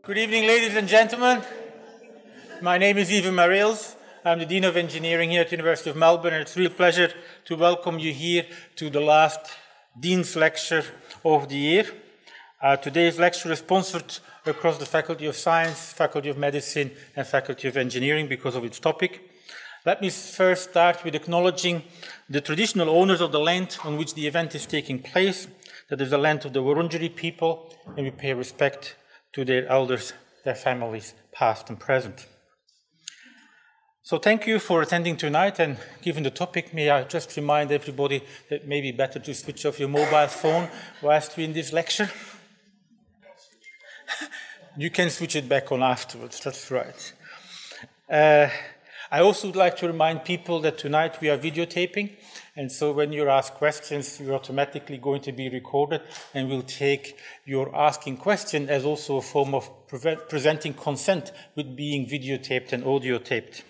Good evening, ladies and gentlemen. My name is Ivan Mariels. I'm the Dean of Engineering here at the University of Melbourne, and it's a real pleasure to welcome you here to the last Dean's Lecture of the year. Today's lecture is sponsored across the Faculty of Science, Faculty of Medicine, and Faculty of Engineering because of its topic. Let me first start with acknowledging the traditional owners of the land on which the event is taking place. That is the land of the Wurundjeri people, and we pay respect to their elders, their families, past and present. So thank you for attending tonight, and given the topic, may I just remind everybody that it may be better to switch off your mobile phone whilst we're in this lecture. You can switch it back on afterwards, that's right. I also would like to remind people that tonight we are videotaping, and so when you ask questions, you're automatically going to be recorded, and we'll take your asking question as also a form of presenting consent with being videotaped and audio taped.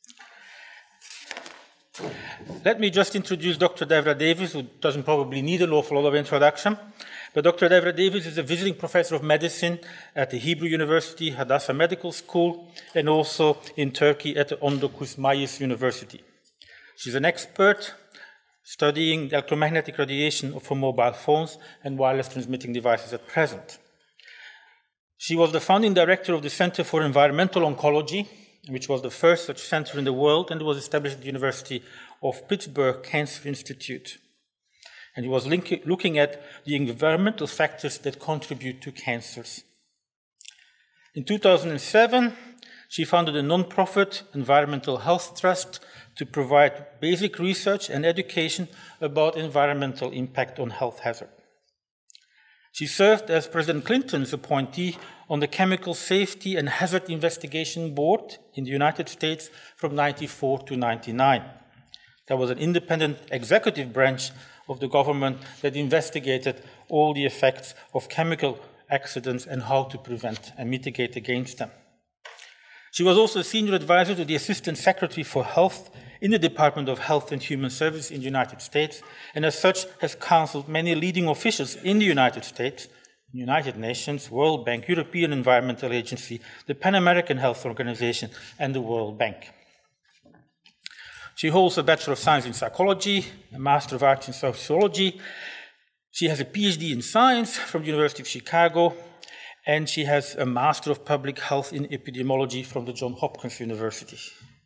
Let me just introduce Dr. Devra Davis, who doesn't probably need an awful lot of introduction. But Dr. Devra Davis is a visiting professor of medicine at the Hebrew University, Hadassah Medical School, and also in Turkey at the Ondokus Mayıs University. She's an expert studying the electromagnetic radiation from mobile phones and wireless transmitting devices at present. She was the founding director of the Center for Environmental Oncology, which was the first such center in the world, and was established at the University of Pittsburgh Cancer Institute. And he was looking at the environmental factors that contribute to cancers. In 2007, she founded a non-profit environmental health trust to provide basic research and education about environmental impact on health hazard. She served as President Clinton's appointee on the Chemical Safety and Hazard Investigation Board in the United States from 1994 to 1999. That was an independent executive branch of the government that investigated all the effects of chemical accidents and how to prevent and mitigate against them. She was also a senior advisor to the Assistant Secretary for Health in the Department of Health and Human Services in the United States, and as such has counseled many leading officials in the United States, United Nations, World Bank, European Environmental Agency, the Pan American Health Organization, and the World Bank. She holds a Bachelor of Science in Psychology, a Master of Arts in Sociology. She has a PhD in Science from the University of Chicago, and she has a Master of Public Health in Epidemiology from the Johns Hopkins University.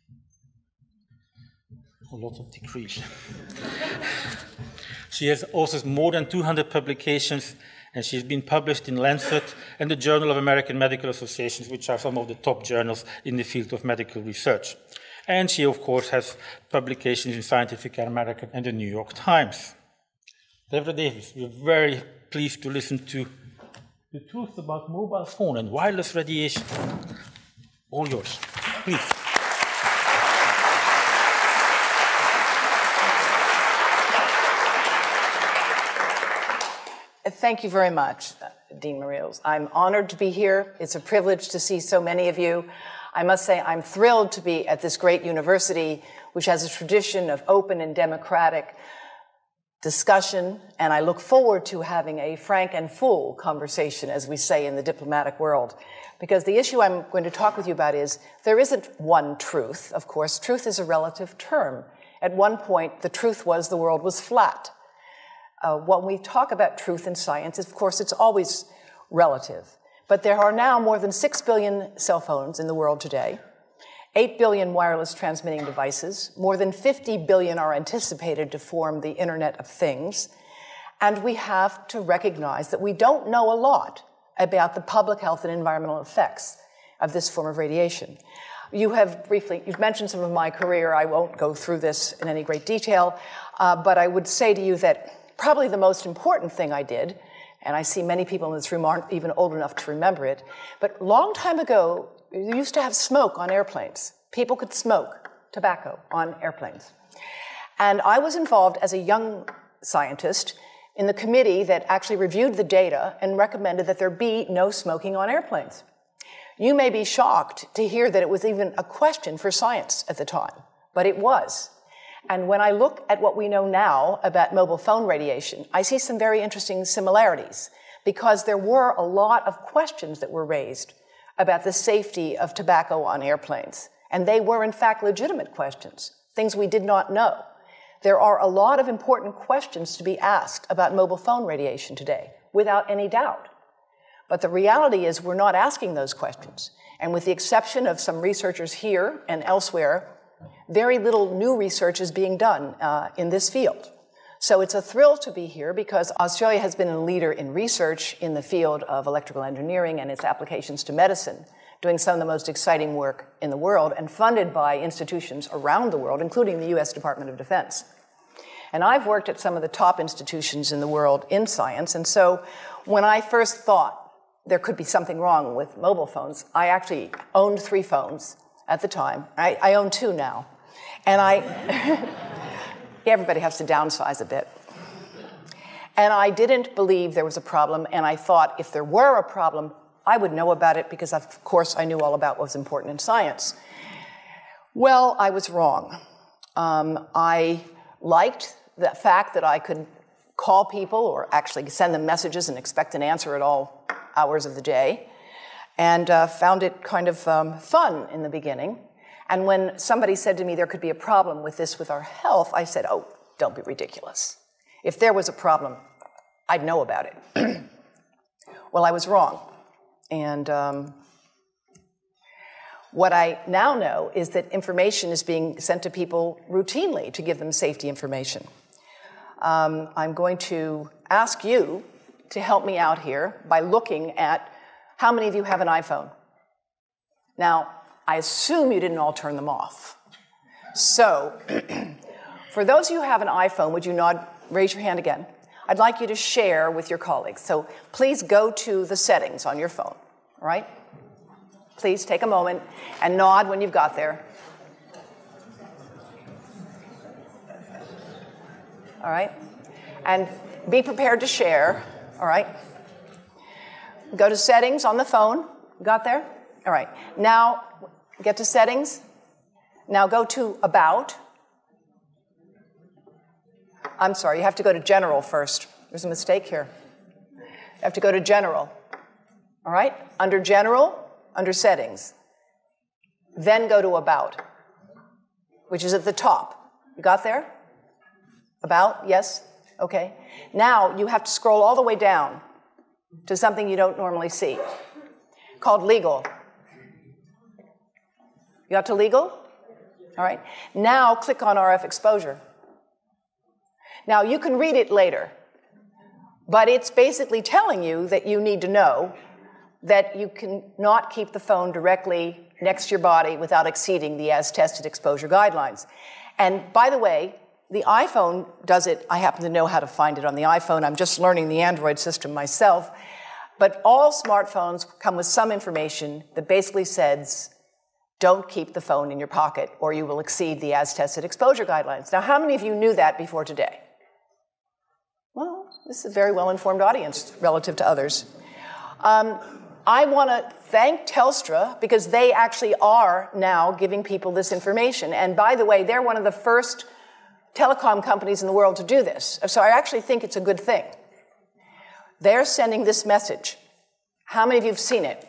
A lot of degrees. She has also more than 200 publications, and she's been published in Lancet and the Journal of American Medical Associations, which are some of the top journals in the field of medical research. And she, of course, has publications in Scientific American and the New York Times. Devra Davis, we're very pleased to listen to the truth about mobile phone and wireless radiation. All yours. Please. Thank you very much, Dean Mariels. I'm honored to be here. It's a privilege to see so many of you. I must say I'm thrilled to be at this great university, which has a tradition of open and democratic discussion, and I look forward to having a frank and full conversation, as we say in the diplomatic world. Because the issue I'm going to talk with you about is, there isn't one truth, of course. Truth is a relative term. At one point, the truth was the world was flat. When we talk about truth in science, of course, it's always relative. But there are now more than 6 billion cell phones in the world today, 8 billion wireless transmitting devices, more than 50 billion are anticipated to form the Internet of Things, and we have to recognize that we don't know a lot about the public health and environmental effects of this form of radiation. You've mentioned some of my career. I won't go through this in any great detail, but I would say to you that probably the most important thing I did, and I see many people in this room aren't even old enough to remember it, but a long time ago, you used to have smoke on airplanes. People could smoke tobacco on airplanes. And I was involved as a young scientist in the committee that actually reviewed the data and recommended that there be no smoking on airplanes. You may be shocked to hear that it was even a question for science at the time, but it was. And when I look at what we know now about mobile phone radiation, I see some very interesting similarities, because there were a lot of questions that were raised about the safety of tobacco on airplanes. And they were, in fact, legitimate questions, things we did not know. There are a lot of important questions to be asked about mobile phone radiation today, without any doubt. But the reality is we're not asking those questions. And with the exception of some researchers here and elsewhere, very little new research is being done in this field. So it's a thrill to be here because Australia has been a leader in research in the field of electrical engineering and its applications to medicine, doing some of the most exciting work in the world and funded by institutions around the world, including the US Department of Defense. And I've worked at some of the top institutions in the world in science, and so when I first thought there could be something wrong with mobile phones, I actually owned 3 phones at the time. I own 2 now. And everybody has to downsize a bit. And I didn't believe there was a problem, and I thought if there were a problem, I would know about it because, of course, I knew all about what was important in science. Well, I was wrong. I liked the fact that I could call people or actually send them messages and expect an answer at all hours of the day, and found it kind of fun in the beginning. And when somebody said to me there could be a problem with this with our health, I said, oh, don't be ridiculous. If there was a problem, I'd know about it. Well, I was wrong. And what I now know is that information is being sent to people routinely to give them safety information. I'm going to ask you to help me out here by looking at how many of you have an iPhone. Now, I assume you didn't all turn them off. So, for those of you who have an iPhone, would you nod, raise your hand again? I'd like you to share with your colleagues. So please go to the settings on your phone, all right? Please take a moment and nod when you've got there. All right? And be prepared to share, all right? Go to settings on the phone. Got there? All right. Now, get to settings. Now go to about. I'm sorry, you have to go to general first. There's a mistake here. You have to go to general. All right? Under general, under settings. Then go to about, which is at the top. You got there? About? Yes? Okay. Now you have to scroll all the way down to something you don't normally see, called legal. You got to legal? All right. Now click on RF exposure. Now you can read it later, but it's basically telling you that you need to know that you cannot keep the phone directly next to your body without exceeding the as-tested exposure guidelines. And by the way, the iPhone does it. I happen to know how to find it on the iPhone. I'm just learning the Android system myself. But all smartphones come with some information that basically says, don't keep the phone in your pocket or you will exceed the as-tested exposure guidelines. Now, how many of you knew that before today? Well, this is a very well-informed audience relative to others. I want to thank Telstra because they actually are now giving people this information. And by the way, they're one of the first telecom companies in the world to do this. So I actually think it's a good thing. They're sending this message. How many of you have seen it?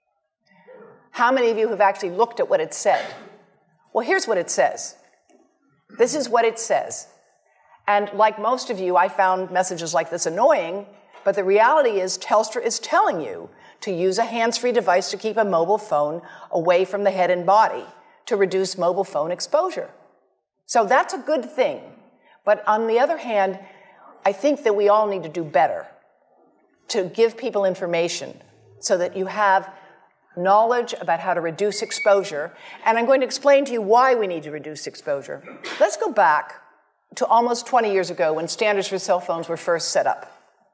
How many of you have actually looked at what it said? Well, here's what it says. This is what it says. And like most of you, I found messages like this annoying, but the reality is Telstra is telling you to use a hands-free device to keep a mobile phone away from the head and body to reduce mobile phone exposure. So that's a good thing. But on the other hand, I think that we all need to do better to give people information so that you have knowledge about how to reduce exposure. And I'm going to explain to you why we need to reduce exposure. Let's go back to almost 20 years ago when standards for cell phones were first set up.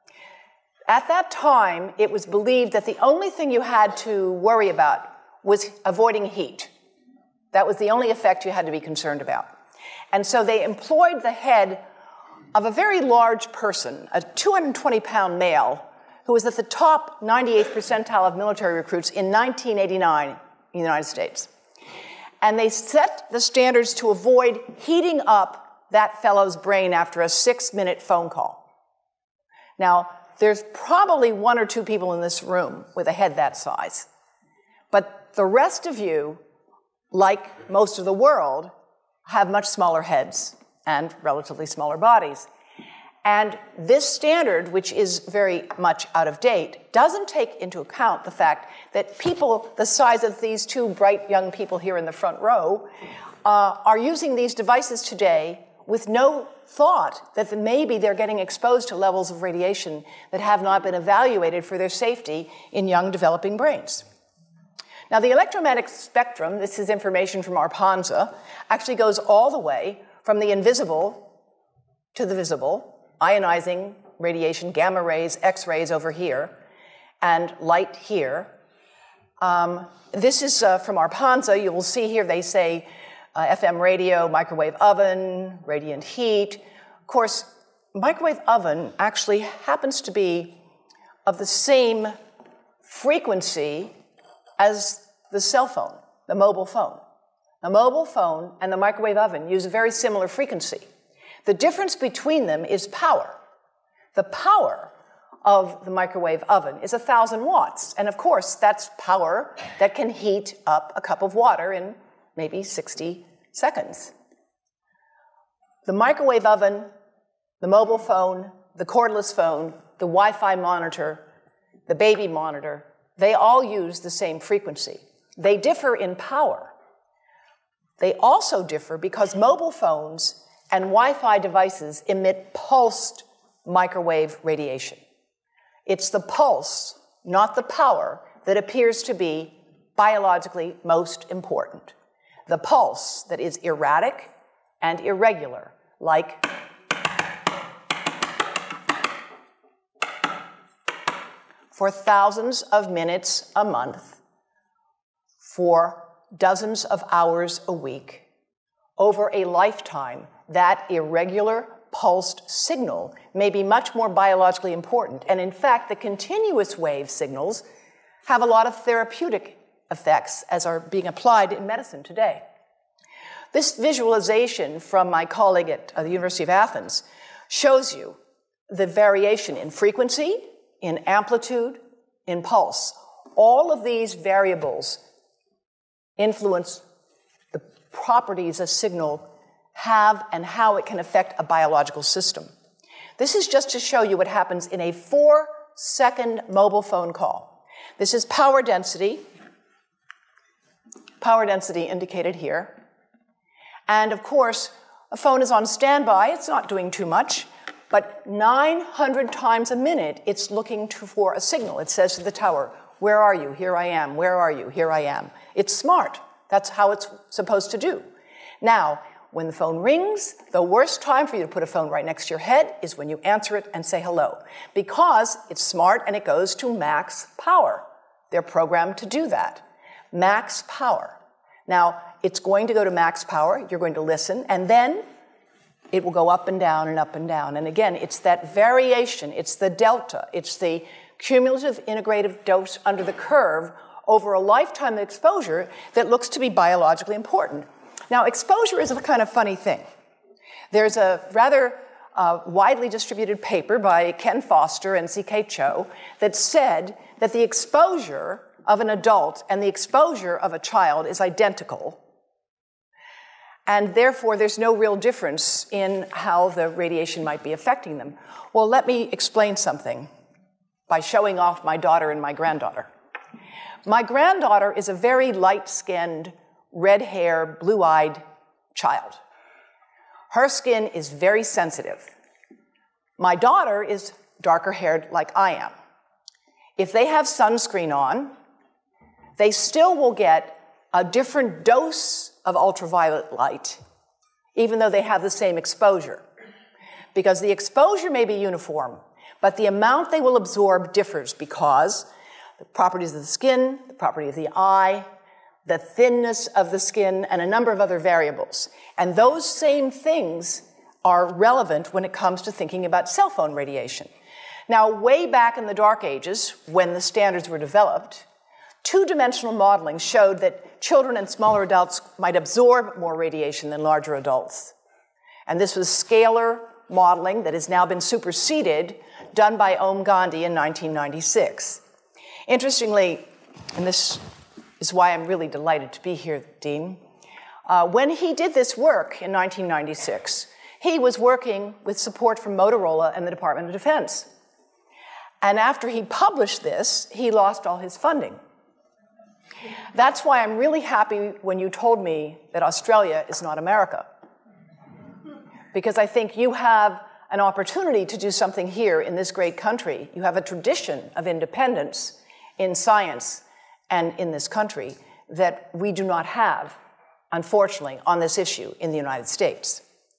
At that time, it was believed that the only thing you had to worry about was avoiding heat. That was the only effect you had to be concerned about. And so they employed the head of a very large person, a 220-pound male, who was at the top 98th percentile of military recruits in 1989 in the United States. And they set the standards to avoid heating up that fellow's brain after a 6-minute phone call. Now, there's probably 1 or 2 people in this room with a head that size. But the rest of you, like most of the world, have much smaller heads and relatively smaller bodies. And this standard, which is very much out of date, doesn't take into account the fact that people the size of these two bright young people here in the front row are using these devices today with no thought that maybe they're getting exposed to levels of radiation that have not been evaluated for their safety in young developing brains. Now, the electromagnetic spectrum, this is information from ARPANSA, actually goes all the way from the invisible to the visible, ionizing radiation, gamma rays, X-rays over here, and light here. This is from ARPANSA. You will see here they say FM radio, microwave oven, radiant heat. Of course, microwave oven actually happens to be of the same frequency as the cell phone, the mobile phone. The mobile phone and the microwave oven use a very similar frequency. The difference between them is power. The power of the microwave oven is 1,000 watts. And of course, that's power that can heat up a cup of water in maybe 60 seconds. The microwave oven, the mobile phone, the cordless phone, the Wi-Fi monitor, the baby monitor, they all use the same frequency. They differ in power. They also differ because mobile phones and Wi-Fi devices emit pulsed microwave radiation. It's the pulse, not the power, that appears to be biologically most important. The pulse that is erratic and irregular, like for thousands of minutes a month, for dozens of hours a week, over a lifetime, that irregular pulsed signal may be much more biologically important. And in fact, the continuous wave signals have a lot of therapeutic effects as are being applied in medicine today. This visualization from my colleague at the University of Athens shows you the variation in frequency, in amplitude, in pulse. All of these variables influence the properties a signal have and how it can affect a biological system. This is just to show you what happens in a 4-second mobile phone call. This is power density indicated here. And of course, a phone is on standby, it's not doing too much, but 900 times a minute, it's looking for a signal. It says to the tower, where are you? Here I am. Where are you? Here I am. It's smart. That's how it's supposed to do. Now, when the phone rings, the worst time for you to put a phone right next to your head is when you answer it and say hello, because it's smart and it goes to max power. They're programmed to do that. Max power. Now, it's going to go to max power. You're going to listen, and then it will go up and down and up and down. And again, it's that variation. It's the delta. It's the cumulative integrative dose under the curve over a lifetime of exposure that looks to be biologically important. Now, exposure is a kind of funny thing. There's a rather widely distributed paper by Ken Foster and C.K. Cho that said that the exposure of an adult and the exposure of a child is identical, and therefore there's no real difference in how the radiation might be affecting them. Well, let me explain something by showing off my daughter and my granddaughter. My granddaughter is a very light-skinned, red-haired, blue-eyed child. Her skin is very sensitive. My daughter is darker-haired like I am. If they have sunscreen on, they still will get a different dose of ultraviolet light, even though they have the same exposure. Because the exposure may be uniform, but the amount they will absorb differs because the properties of the skin, the property of the eye, the thinness of the skin, and a number of other variables. And those same things are relevant when it comes to thinking about cell phone radiation. Now, way back in the dark ages, when the standards were developed, two-dimensional modeling showed that children and smaller adults might absorb more radiation than larger adults. And this was scalar modeling that has now been superseded, done by Om Gandhi in 1996. Interestingly, and this is why I'm really delighted to be here, Dean. When he did this work in 1996, he was working with support from Motorola and the Department of Defense. And after he published this, he lost all his funding. That's why I'm really happy when you told me that Australia is not America. Because I think you have an opportunity to do something here in this great country. You have a tradition of independence in science and in this country that we do not have, unfortunately, on this issue in the United States.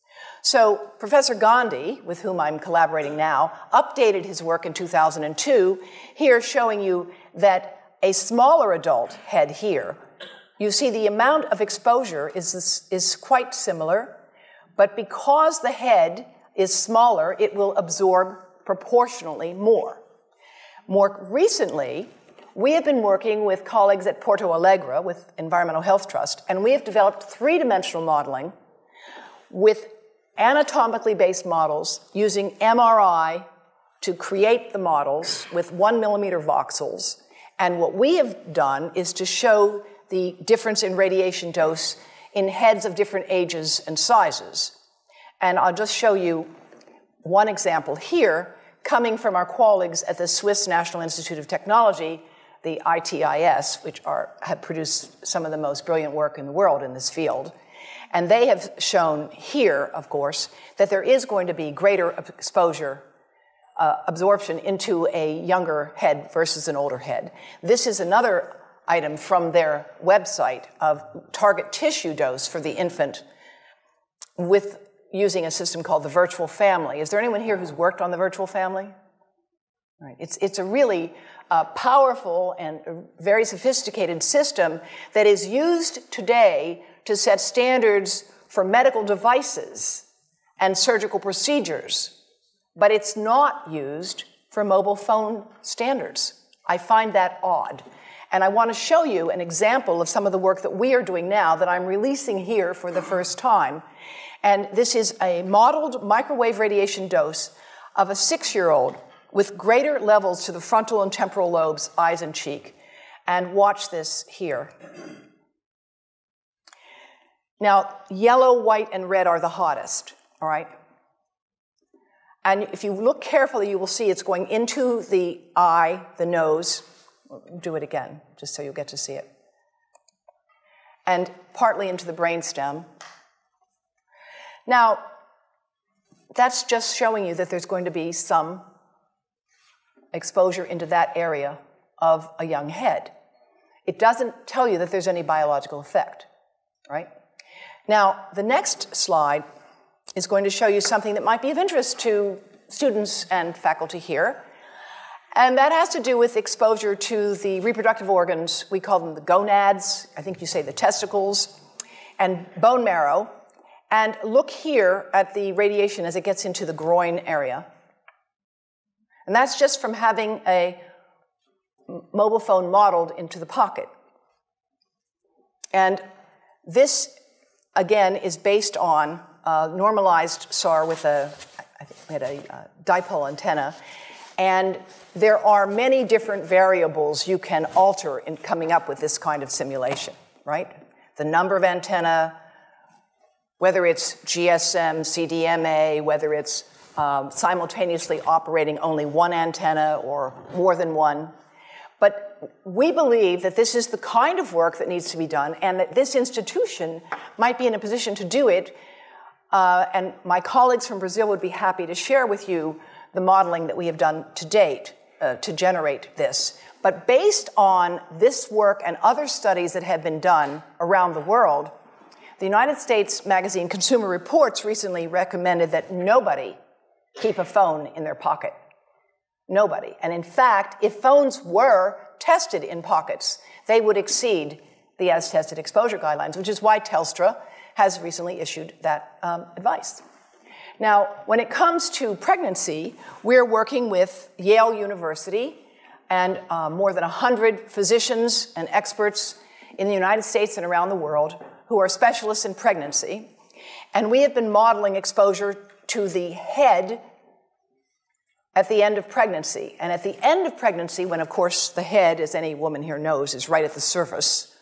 So Professor Gandhi, with whom I'm collaborating now, updated his work in 2002, here showing you that a smaller adult head here, you see the amount of exposure is quite similar, but because the head is smaller, it will absorb proportionally more. More recently, we have been working with colleagues at Porto Alegre with Environmental Health Trust, and we have developed three-dimensional modeling with anatomically based models using MRI to create the models with 1 millimeter voxels. And what we have done is to show the difference in radiation dose in heads of different ages and sizes. And I'll just show you one example here, coming from our colleagues at the Swiss National Institute of Technology, the ITIS, which have produced some of the most brilliant work in the world in this field. And they have shown here, of course, that there is going to be greater exposure, absorption into a younger head versus an older head. This is another item from their website of target tissue dose for the infant with using a system called the virtual family. Is there anyone here who's worked on the virtual family? Right. It's a really powerful and very sophisticated system that is used today to set standards for medical devices and surgical procedures, but it's not used for mobile phone standards. I find that odd. And I want to show you an example of some of the work that we are doing now that I'm releasing here for the first time. And this is a modeled microwave radiation dose of a 6-year-old with greater levels to the frontal and temporal lobes, eyes and cheek. And watch this here. Now, yellow, white, and red are the hottest, all right? And if you look carefully, you will see it's going into the eye, the nose. Do it again, just so you'll get to see it. And partly into the brainstem. Now, that's just showing you that there's going to be some exposure into that area of a young head. It doesn't tell you that there's any biological effect, right? Now, the next slide is going to show you something that might be of interest to students and faculty here. And that has to do with exposure to the reproductive organs. We call them the gonads, I think you say the testicles, and bone marrow. And look here at the radiation as it gets into the groin area. And that's just from having a mobile phone modeled into the pocket. And this, again, is based on normalized SAR with I think we had a dipole antenna. And there are many different variables you can alter in coming up with this kind of simulation, right? The number of antenna, whether it's GSM, CDMA, whether it's simultaneously operating only one antenna or more than one. But we believe that this is the kind of work that needs to be done and that this institution might be in a position to do it. And my colleagues from Brazil would be happy to share with you the modeling that we have done to date to generate this. But based on this work and other studies that have been done around the world, the United States magazine Consumer Reports recently recommended that nobody keep a phone in their pocket. Nobody. And in fact, if phones were tested in pockets, they would exceed the as-tested exposure guidelines, which is why Telstra has recently issued that advice. Now, when it comes to pregnancy, we're working with Yale University and more than 100 physicians and experts in the United States and around the world who are specialists in pregnancy. And we have been modeling exposure to the head at the end of pregnancy. And at the end of pregnancy, when, of course, the head, as any woman here knows, is right at the surface,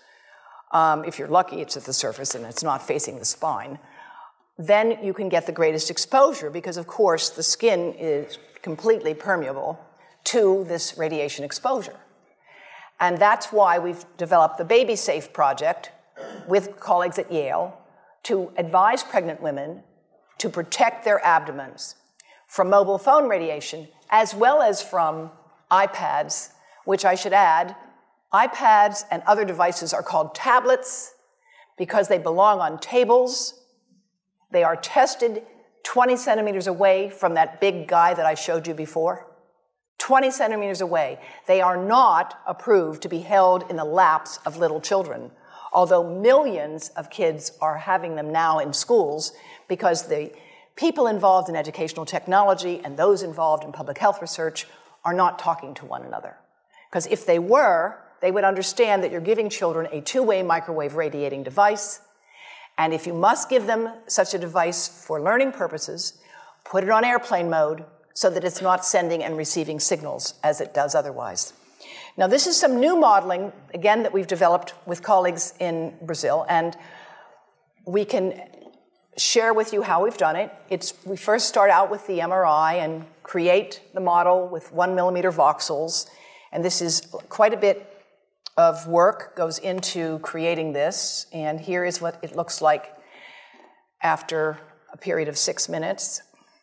if you're lucky it's at the surface and it's not facing the spine, then you can get the greatest exposure because, of course, the skin is completely permeable to this radiation exposure. And that's why we've developed the Baby Safe project with colleagues at Yale to advise pregnant women to protect their abdomens from mobile phone radiation as well as from iPads, which I should add, iPads and other devices are called tablets because they belong on tables. They are tested 20 centimeters away from that big guy that I showed you before. 20 centimeters away. They are not approved to be held in the laps of little children, although millions of kids are having them now in schools because the people involved in educational technology and those involved in public health research are not talking to one another. Because if they were, they would understand that you're giving children a two-way microwave radiating device, and if you must give them such a device for learning purposes, put it on airplane mode so that it's not sending and receiving signals as it does otherwise. Now, this is some new modeling, again, that we've developed with colleagues in Brazil, and we can share with you how we've done it. We first start out with the MRI and create the model with 1 millimeter voxels, and this is quite a bit of work goes into creating this, and here is what it looks like after a period of 6 minutes.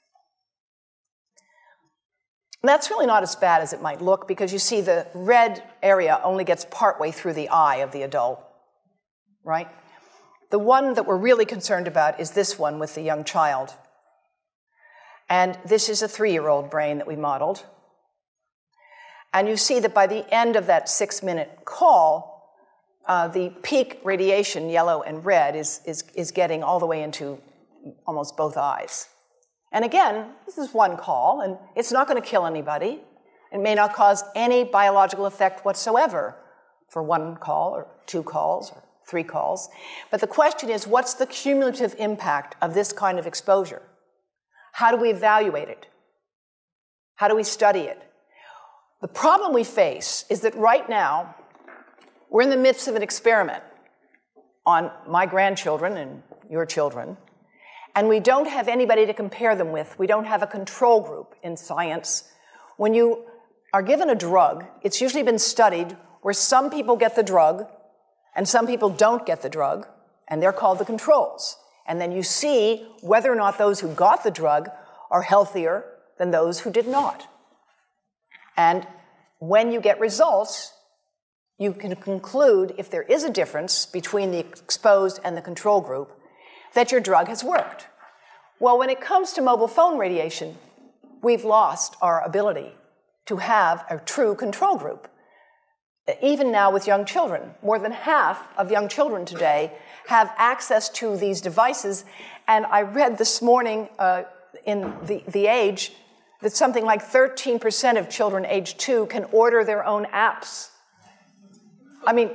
And that's really not as bad as it might look because you see the red area only gets partway through the eye of the adult, right? The one that we're really concerned about is this one with the young child. And this is a 3-year-old brain that we modeled. And you see that by the end of that 6-minute call, the peak radiation, yellow and red, is getting all the way into almost both eyes. And again, this is one call, and it's not going to kill anybody. It may not cause any biological effect whatsoever for 1 call or 2 calls or 3 calls. But the question is, what's the cumulative impact of this kind of exposure? How do we evaluate it? How do we study it? The problem we face is that right now, we're in the midst of an experiment on my grandchildren and your children, and we don't have anybody to compare them with. We don't have a control group in science. When you are given a drug, it's usually been studied where some people get the drug and some people don't get the drug, and they're called the controls. And then you see whether or not those who got the drug are healthier than those who did not. And when you get results, you can conclude, if there is a difference between the exposed and the control group, that your drug has worked. Well, when it comes to mobile phone radiation, we've lost our ability to have a true control group. Even now with young children, more than half of young children today have access to these devices. And I read this morning in The Age that something like 13% of children age 2 can order their own apps. I mean,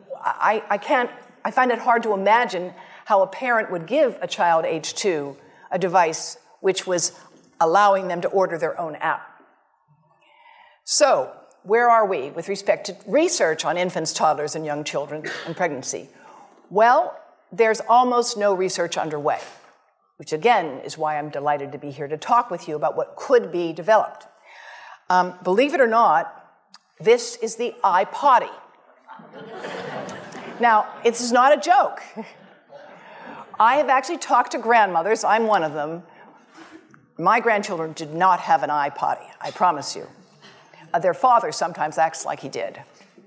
I find it hard to imagine how a parent would give a child age 2 a device which was allowing them to order their own app. So, where are we with respect to research on infants, toddlers, and young children and pregnancy? Well, there's almost no research underway, which again is why I'm delighted to be here to talk with you about what could be developed. Believe it or not, this is the iPotty. Now, this is not a joke. I have actually talked to grandmothers, I'm one of them. My grandchildren did not have an iPotty, I promise you. Their father sometimes acts like he did.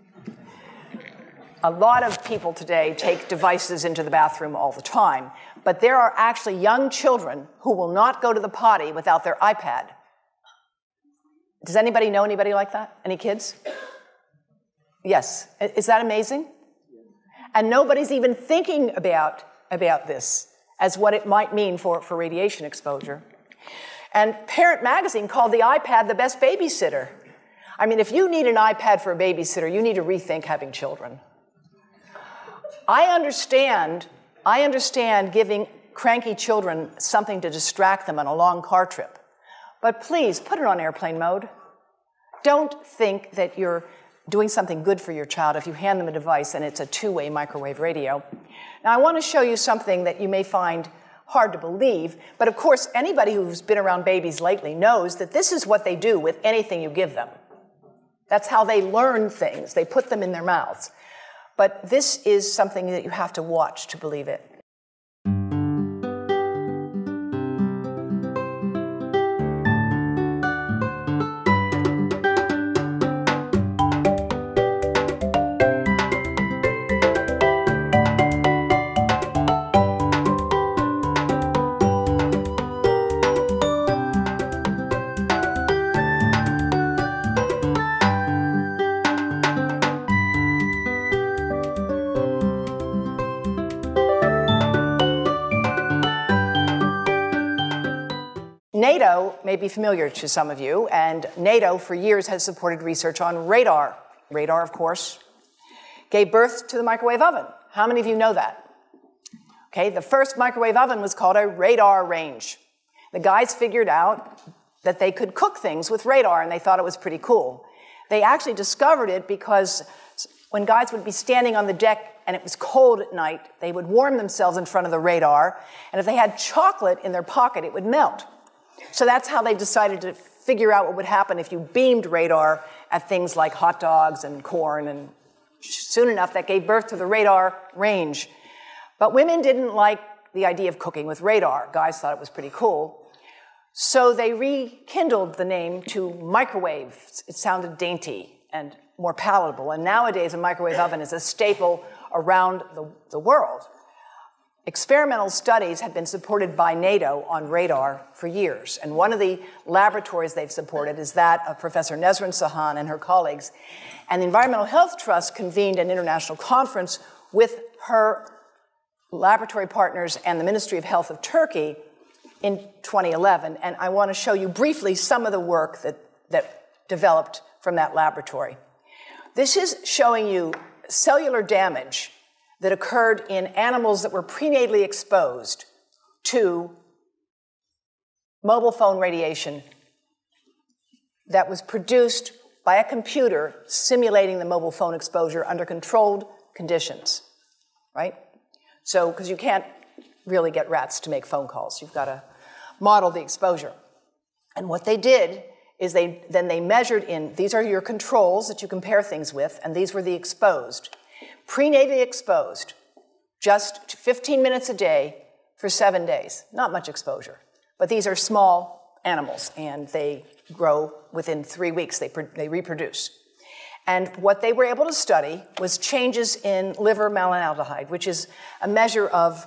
A lot of people today take devices into the bathroom all the time, but there are actually young children who will not go to the potty without their iPad. Does anybody know anybody like that? Any kids? Yes. Is that amazing? And nobody's even thinking about this as what it might mean for radiation exposure. And Parent Magazine called the iPad the best babysitter. I mean, if you need an iPad for a babysitter, you need to rethink having children. I understand giving cranky children something to distract them on a long car trip. But please, put it on airplane mode. Don't think that you're doing something good for your child if you hand them a device and it's a two-way microwave radio. Now, I want to show you something that you may find hard to believe, but of course, anybody who's been around babies lately knows that this is what they do with anything you give them. That's how they learn things. They put them in their mouths. But this is something that you have to watch to believe it. NATO may be familiar to some of you, and NATO for years has supported research on radar. Radar, of course, gave birth to the microwave oven. How many of you know that? Okay, the first microwave oven was called a radar range. The guys figured out that they could cook things with radar, and they thought it was pretty cool. They actually discovered it because when guys would be standing on the deck and it was cold at night, they would warm themselves in front of the radar, and if they had chocolate in their pocket, it would melt. So that's how they decided to figure out what would happen if you beamed radar at things like hot dogs and corn, and soon enough that gave birth to the radar range. But women didn't like the idea of cooking with radar. Guys thought it was pretty cool. So they rekindled the name to microwave. It sounded dainty and more palatable. And nowadays a microwave oven is a staple around the world. Experimental studies have been supported by NATO on radar for years, and one of the laboratories they've supported is that of Professor Nesrin Sahan and her colleagues. And the Environmental Health Trust convened an international conference with her laboratory partners and the Ministry of Health of Turkey in 2011, and I want to show you briefly some of the work that developed from that laboratory. This is showing you cellular damage that occurred in animals that were prenatally exposed to mobile phone radiation that was produced by a computer simulating the mobile phone exposure under controlled conditions, right? So, because you can't really get rats to make phone calls. You've got to model the exposure. And what they did is they measured in, these are your controls that you compare things with, and these were the exposed. Prenatally exposed, just 15 minutes a day for 7 days. Not much exposure. But these are small animals, and they grow within 3 weeks. They reproduce. And what they were able to study was changes in liver malonaldehyde, which is a measure of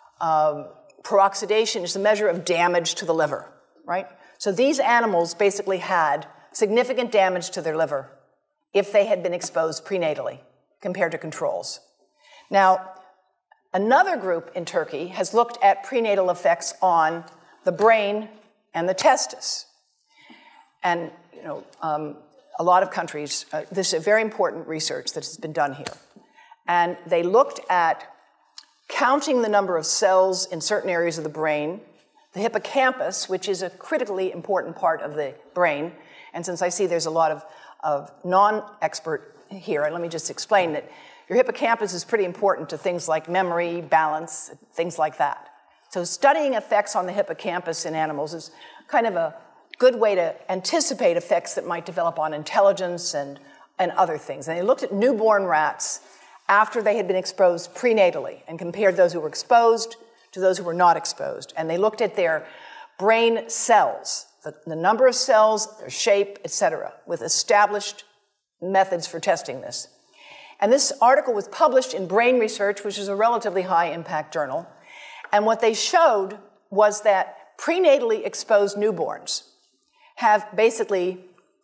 peroxidation, is a measure of damage to the liver, right? So these animals basically had significant damage to their liver if they had been exposed prenatally compared to controls. Now, another group in Turkey has looked at prenatal effects on the brain and the testis. And, you know, a lot of countries, this is a very important research that has been done here. And they looked at counting the number of cells in certain areas of the brain, the hippocampus, which is a critically important part of the brain. And since I see there's a lot of non-expert here, and let me just explain that your hippocampus is pretty important to things like memory, balance, things like that. So studying effects on the hippocampus in animals is kind of a good way to anticipate effects that might develop on intelligence and other things. And they looked at newborn rats after they had been exposed prenatally and compared those who were exposed to those who were not exposed. And they looked at their brain cells, the number of cells, their shape, etc., with established methods for testing this. And this article was published in Brain Research, which is a relatively high-impact journal. And what they showed was that prenatally exposed newborns have basically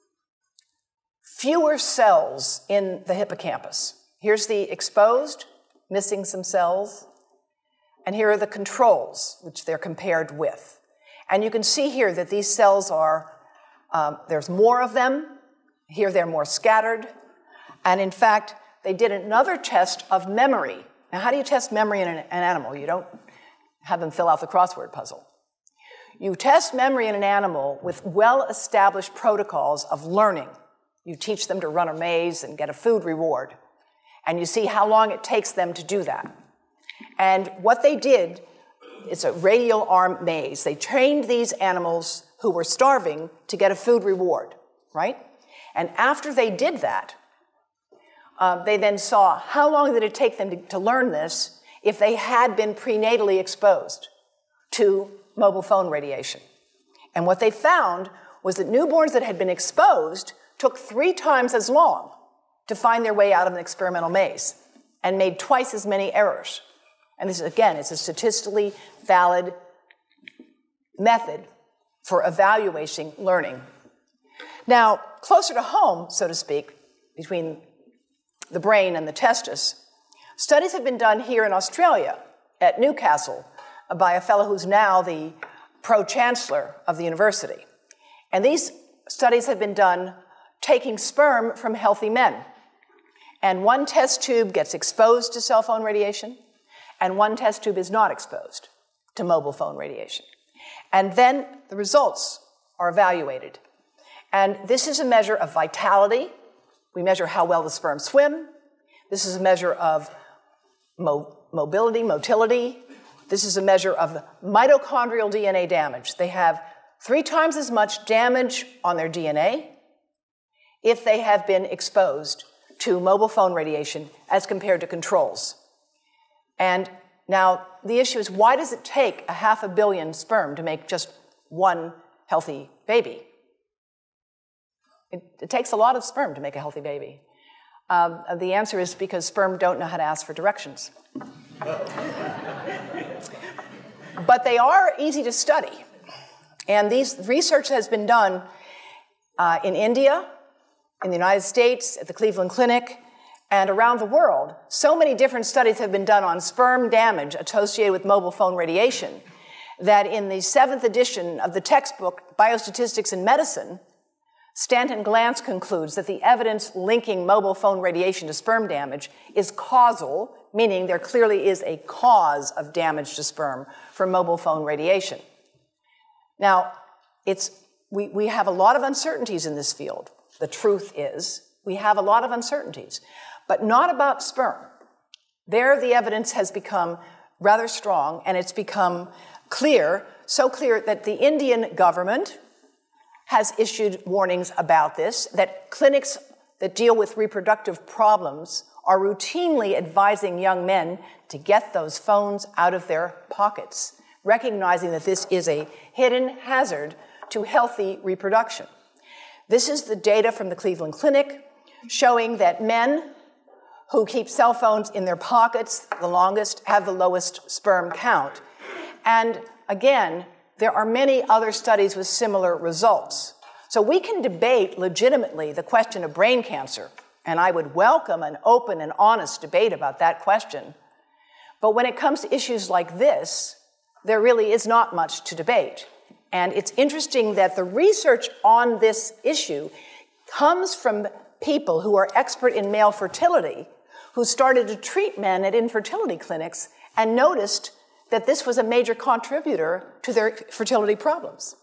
fewer cells in the hippocampus. Here's the exposed, missing some cells, and here are the controls, which they're compared with. And you can see here that these cells are, there's more of them. Here they're more scattered. And in fact, they did another test of memory. Now, how do you test memory in an animal? You don't have them fill out the crossword puzzle. You test memory in an animal with well-established protocols of learning. You teach them to run a maze and get a food reward. And you see how long it takes them to do that. And what they did, it's a radial arm maze. They trained these animals who were starving to get a food reward, right? And after they did that, they then saw how long did it take them to learn this if they had been prenatally exposed to mobile phone radiation. And what they found was that newborns that had been exposed took 3 times as long to find their way out of an experimental maze and made twice as many errors. And this, again, is a statistically valid method for evaluating learning. Now, closer to home, so to speak, between the brain and the testis, studies have been done here in Australia at Newcastle by a fellow who's now the pro-chancellor of the university. And these studies have been done taking sperm from healthy men. And one test tube gets exposed to cell phone radiation, and one test tube is not exposed to mobile phone radiation. And then the results are evaluated. And this is a measure of vitality. We measure how well the sperm swim. This is a measure of motility. This is a measure of mitochondrial DNA damage. They have 3 times as much damage on their DNA if they have been exposed to mobile phone radiation as compared to controls. And now the issue is, why does it take 500 million sperm to make just one healthy baby? It takes a lot of sperm to make a healthy baby. The answer is because sperm don't know how to ask for directions. But they are easy to study. And these research has been done in India, in the United States, at the Cleveland Clinic, and around the world. So many different studies have been done on sperm damage associated with mobile phone radiation that in the 7th edition of the textbook, Biostatistics in Medicine, Stanton Glantz concludes that the evidence linking mobile phone radiation to sperm damage is causal, meaning there clearly is a cause of damage to sperm from mobile phone radiation. Now, we have a lot of uncertainties in this field. The truth is, we have a lot of uncertainties, but not about sperm. There, the evidence has become rather strong, and it's become clear, so clear that the Indian government has issued warnings about this, that clinics that deal with reproductive problems are routinely advising young men to get those phones out of their pockets, recognizing that this is a hidden hazard to healthy reproduction. This is the data from the Cleveland Clinic showing that men who keep cell phones in their pockets the longest have the lowest sperm count. And again, there are many other studies with similar results. So we can debate legitimately the question of brain cancer, and I would welcome an open and honest debate about that question. But when it comes to issues like this, there really is not much to debate. And it's interesting that the research on this issue comes from people who are expert in male fertility, who started to treat men at infertility clinics and noticed that this was a major contributor to their fertility problems.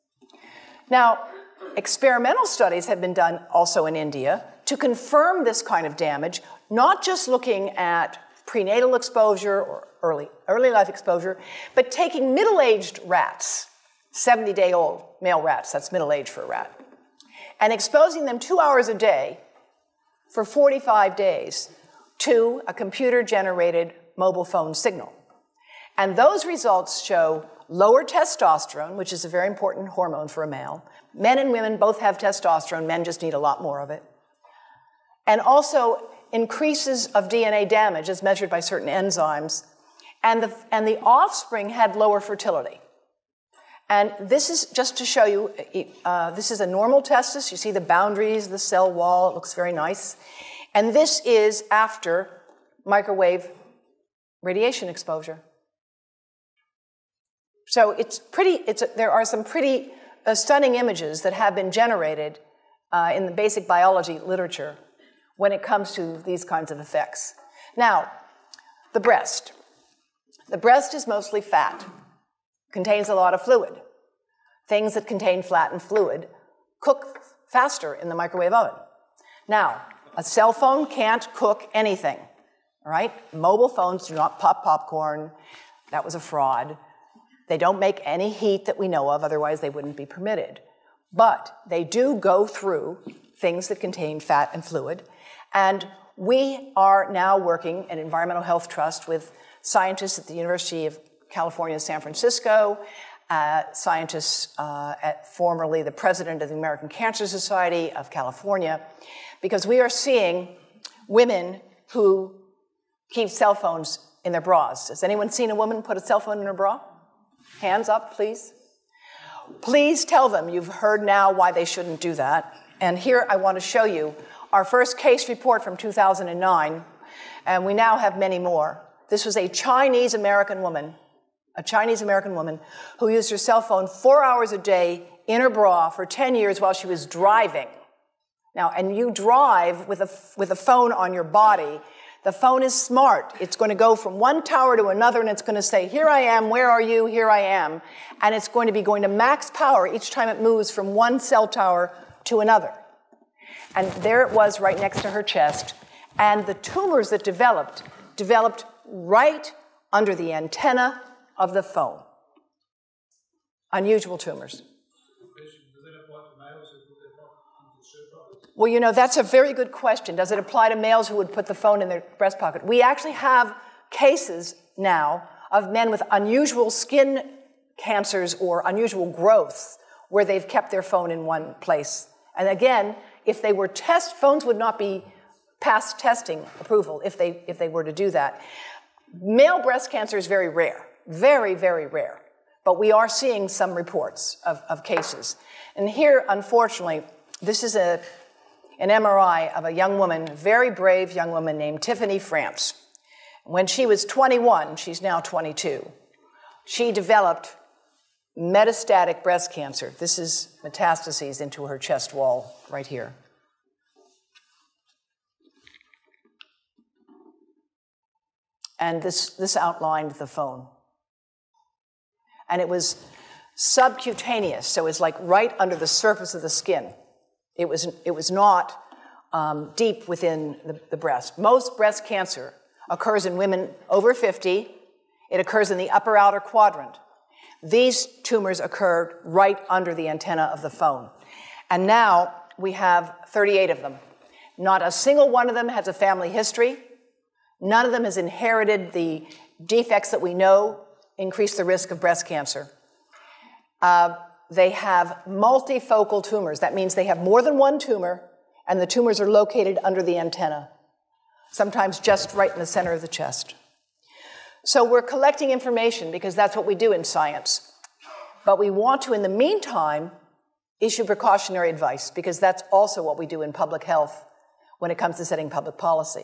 Now, experimental studies have been done also in India to confirm this kind of damage, not just looking at prenatal exposure or early life exposure, but taking middle-aged rats, 70-day-old male rats, that's middle age for a rat, and exposing them 2 hours a day for 45 days to a computer-generated mobile phone signal. And those results show lower testosterone, which is a very important hormone for a male. Men and women both have testosterone. Men just need a lot more of it. And also increases of DNA damage as measured by certain enzymes. And the offspring had lower fertility. And this is just to show you, this is a normal testis. You see the boundaries, the cell wall. It looks very nice. And this is after microwave radiation exposure. So there are some pretty stunning images that have been generated in the basic biology literature when it comes to these kinds of effects. Now, the breast. The breast is mostly fat, contains a lot of fluid. Things that contain fat and fluid cook faster in the microwave oven. Now, a cell phone can't cook anything, all right? Mobile phones do not pop popcorn. That was a fraud. They don't make any heat that we know of, otherwise they wouldn't be permitted. But they do go through things that contain fat and fluid. And we are now working at Environmental Health Trust with scientists at the University of California, San Francisco, scientists formerly the president of the American Cancer Society of California, because we are seeing women who keep cell phones in their bras. Has anyone seen a woman put a cell phone in her bra? Hands up, please. Please tell them you've heard now why they shouldn't do that. And here I want to show you our first case report from 2009, and we now have many more. This was a Chinese-American woman who used her cell phone 4 hours a day in her bra for 10 years while she was driving. Now, and you drive with a phone on your body. The phone is smart. It's going to go from one tower to another, and it's going to say, here I am, where are you, here I am. And it's going to be going to max power each time it moves from one cell tower to another. And there it was right next to her chest. And the tumors that developed right under the antenna of the phone. Unusual tumors. Well, you know, that's a very good question. Does it apply to males who would put the phone in their breast pocket? We actually have cases now of men with unusual skin cancers or unusual growths where they've kept their phone in one place. And again, if they were phones would not be past testing approval if they were to do that. Male breast cancer is very rare, very, very rare. But we are seeing some reports of cases. And here, unfortunately, this is an MRI of a young woman, very brave young woman named Tiffany France. When she was 21, she's now 22, she developed metastatic breast cancer. This is metastases into her chest wall right here. And this outlined the phone. And it was subcutaneous, so it's like right under the surface of the skin. It was not deep within the breast. Most breast cancer occurs in women over 50. It occurs in the upper outer quadrant. These tumors occurred right under the antenna of the phone. And now we have 38 of them. Not a single one of them has a family history. None of them has inherited the defects that we know increase the risk of breast cancer. They have multifocal tumors. That means they have more than one tumor, and the tumors are located under the antenna, sometimes just right in the center of the chest. So we're collecting information because that's what we do in science. But we want to, in the meantime, issue precautionary advice because that's also what we do in public health when it comes to setting public policy.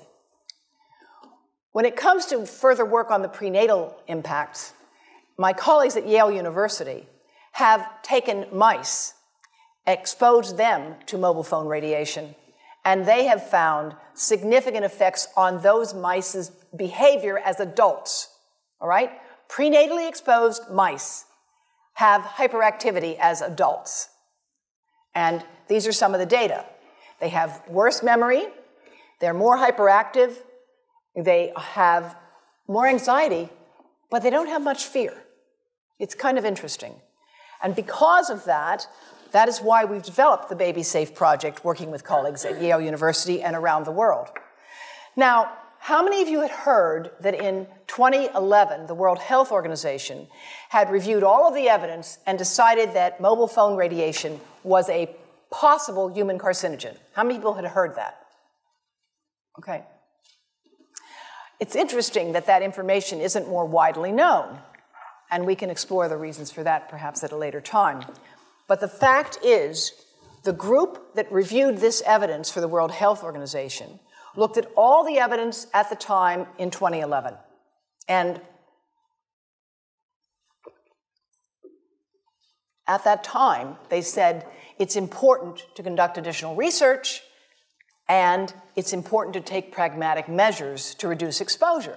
When it comes to further work on the prenatal impacts, my colleagues at Yale University have taken mice, exposed them to mobile phone radiation, and they have found significant effects on those mice's behavior as adults, all right? Prenatally exposed mice have hyperactivity as adults. And these are some of the data. They have worse memory, they're more hyperactive, they have more anxiety, but they don't have much fear. It's kind of interesting. And because of that, that is why we've developed the Baby Safe Project, working with colleagues at Yale University and around the world. Now, how many of you had heard that in 2011, the World Health Organization had reviewed all of the evidence and decided that mobile phone radiation was a possible human carcinogen? How many people had heard that? Okay. It's interesting that that information isn't more widely known, and we can explore the reasons for that perhaps at a later time. But the fact is, the group that reviewed this evidence for the World Health Organization looked at all the evidence at the time in 2011. And at that time, they said it's important to conduct additional research and it's important to take pragmatic measures to reduce exposure.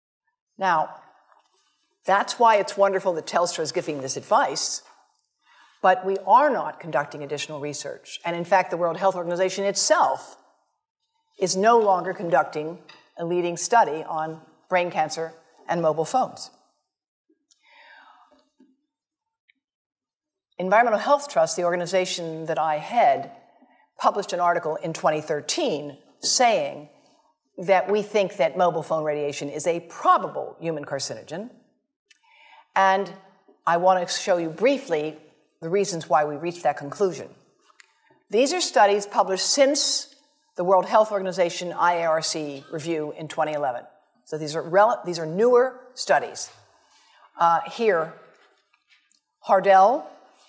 Now, that's why it's wonderful that Telstra is giving this advice. But we are not conducting additional research. And in fact, the World Health Organization itself is no longer conducting a leading study on brain cancer and mobile phones. Environmental Health Trust, the organization that I head, published an article in 2013 saying that we think that mobile phone radiation is a probable human carcinogen. And I want to show you briefly the reasons why we reached that conclusion. These are studies published since the World Health Organization IARC review in 2011. So these are newer studies. Here, Hardell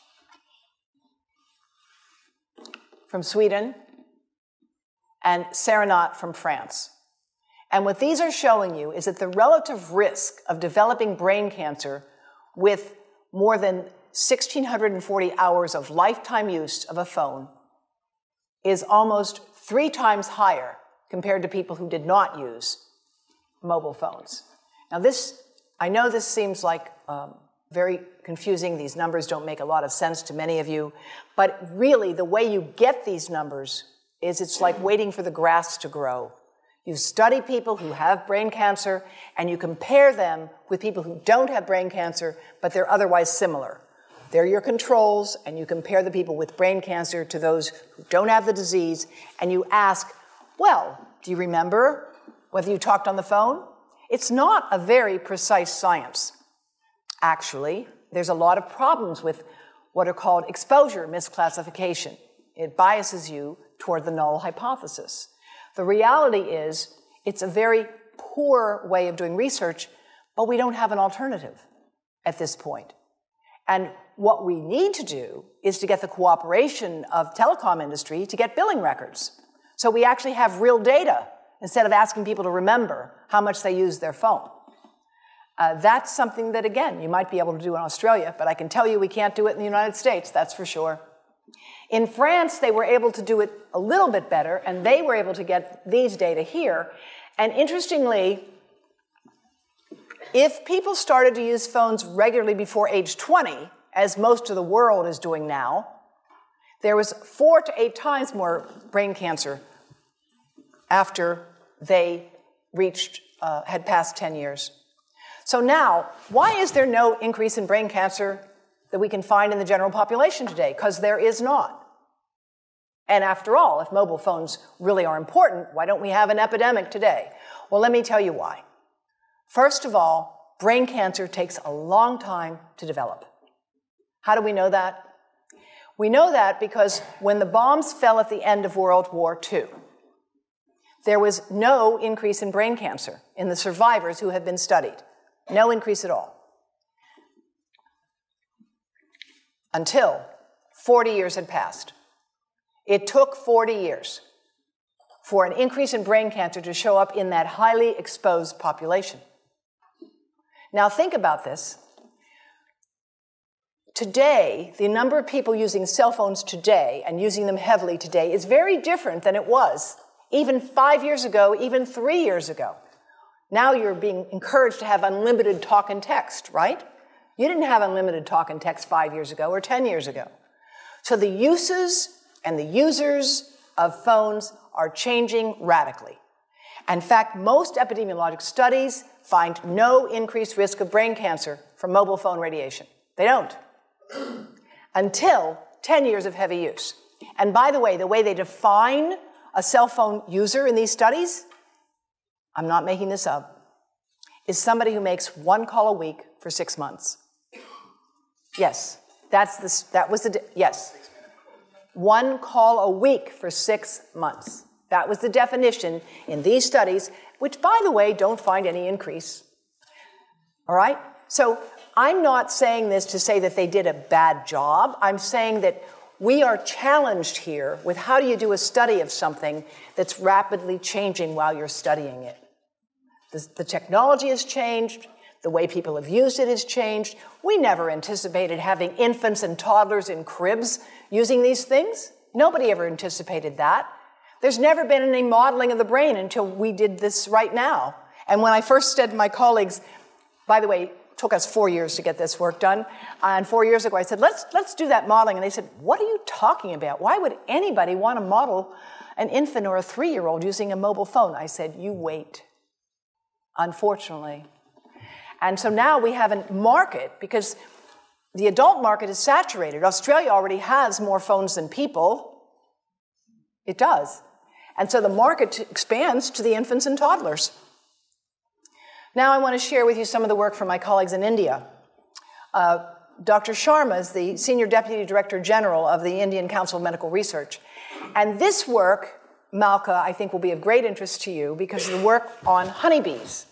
from Sweden and Serenat from France. And what these are showing you is that the relative risk of developing brain cancer with more than 1,640 hours of lifetime use of a phone is almost 3 times higher compared to people who did not use mobile phones. Now I know this seems like very confusing. These numbers don't make a lot of sense to many of you, but really the way you get these numbers is it's like waiting for the grass to grow. You study people who have brain cancer, and you compare them with people who don't have brain cancer, but they're otherwise similar. They're your controls, and you compare the people with brain cancer to those who don't have the disease, and you ask, well, do you remember whether you talked on the phone? It's not a very precise science. Actually, there's a lot of problems with what are called exposure misclassification. It biases you toward the null hypothesis. The reality is, it's a very poor way of doing research, but we don't have an alternative at this point. And what we need to do is to get the cooperation of telecom industry to get billing records. So we actually have real data instead of asking people to remember how much they use their phone. That's something that, again, you might be able to do in Australia, but I can tell you we can't do it in the United States, that's for sure. In France, they were able to do it a little bit better, and they were able to get these data here. And interestingly, if people started to use phones regularly before age 20, as most of the world is doing now, there was 4 to 8 times more brain cancer after they had passed 10 years. So now, why is there no increase in brain cancer that we can find in the general population today? Because there is not. And after all, if mobile phones really are important, why don't we have an epidemic today? Well, let me tell you why. First of all, brain cancer takes a long time to develop. How do we know that? We know that because when the bombs fell at the end of World War II, there was no increase in brain cancer in the survivors who had been studied. No increase at all. Until 40 years had passed. It took 40 years for an increase in brain cancer to show up in that highly exposed population. Now think about this. Today, the number of people using cell phones today and using them heavily today is very different than it was even 5 years ago, even 3 years ago. Now you're being encouraged to have unlimited talk and text, right? You didn't have unlimited talk and text 5 years ago or 10 years ago. So the uses and the users of phones are changing radically. In fact, most epidemiologic studies find no increased risk of brain cancer from mobile phone radiation. They don't. Until 10 years of heavy use. And by the way they define a cell phone user in these studies, I'm not making this up, is somebody who makes 1 call a week for 6 months. Yes, yes. 1 call a week for 6 months. That was the definition in these studies, which, by the way, don't find any increase. All right? So I'm not saying this to say that they did a bad job. I'm saying that we are challenged here with how do you do a study of something that's rapidly changing while you're studying it. The technology has changed. The way people have used it has changed. We never anticipated having infants and toddlers in cribs using these things. Nobody ever anticipated that. There's never been any modeling of the brain until we did this right now. And when I first said to my colleagues, by the way, took us 4 years to get this work done. And 4 years ago, I said, let's do that modeling. And they said, what are you talking about? Why would anybody want to model an infant or a 3-year-old using a mobile phone? I said, you wait, unfortunately. And so now we have a market, because the adult market is saturated. Australia already has more phones than people. It does. And so the market expands to the infants and toddlers. Now I want to share with you some of the work from my colleagues in India. Dr. Sharma is the Senior Deputy Director General of the Indian Council of Medical Research. And this work, Malka, I think will be of great interest to you because of the work on honeybees.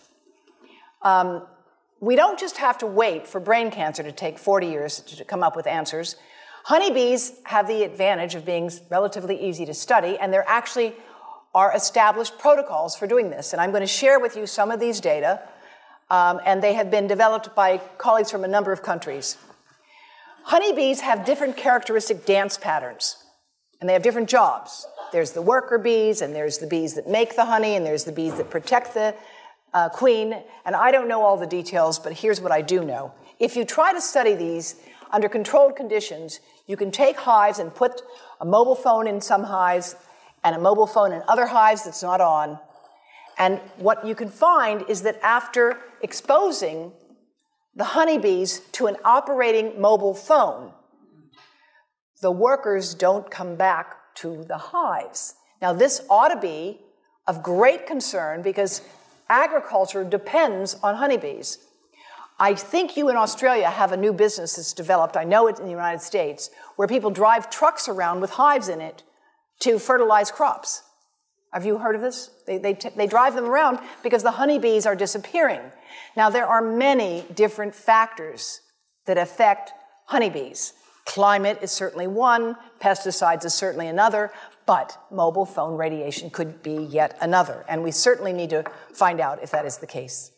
We don't just have to wait for brain cancer to take 40 years to come up with answers. Honeybees have the advantage of being relatively easy to study, and there actually are established protocols for doing this. And I'm going to share with you some of these data, and they have been developed by colleagues from a number of countries. Honeybees have different characteristic dance patterns, and they have different jobs. There's the worker bees, and there's the bees that make the honey, and there's the bees that protect the queen. And I don't know all the details, but here's what I do know. If you try to study these under controlled conditions, you can take hives and put a mobile phone in some hives and a mobile phone in other hives that's not on. And what you can find is that after exposing the honeybees to an operating mobile phone, the workers don't come back to the hives. Now, this ought to be of great concern because agriculture depends on honeybees. I think you in Australia have a new business that's developed, I know it in the United States, where people drive trucks around with hives in it to fertilize crops. Have you heard of this? They drive them around because the honeybees are disappearing. Now, there are many different factors that affect honeybees. Climate is certainly one, pesticides is certainly another, but mobile phone radiation could be yet another, and we certainly need to find out if that is the case.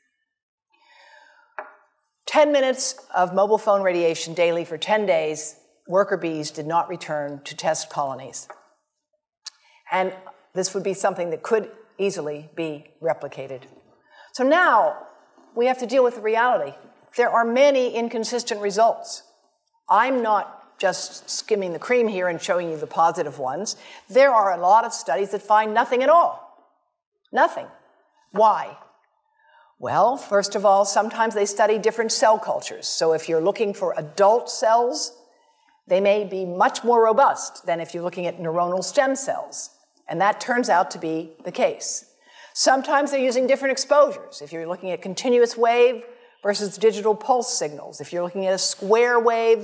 10 minutes of mobile phone radiation daily for 10 days, worker bees did not return to test colonies. And this would be something that could easily be replicated. So now we have to deal with the reality. There are many inconsistent results. I'm not just skimming the cream here and showing you the positive ones. There are a lot of studies that find nothing at all. Nothing. Why? Well, first of all, sometimes they study different cell cultures. So if you're looking for adult cells, they may be much more robust than if you're looking at neuronal stem cells. And that turns out to be the case. Sometimes they're using different exposures. If you're looking at continuous wave versus digital pulse signals, if you're looking at a square wave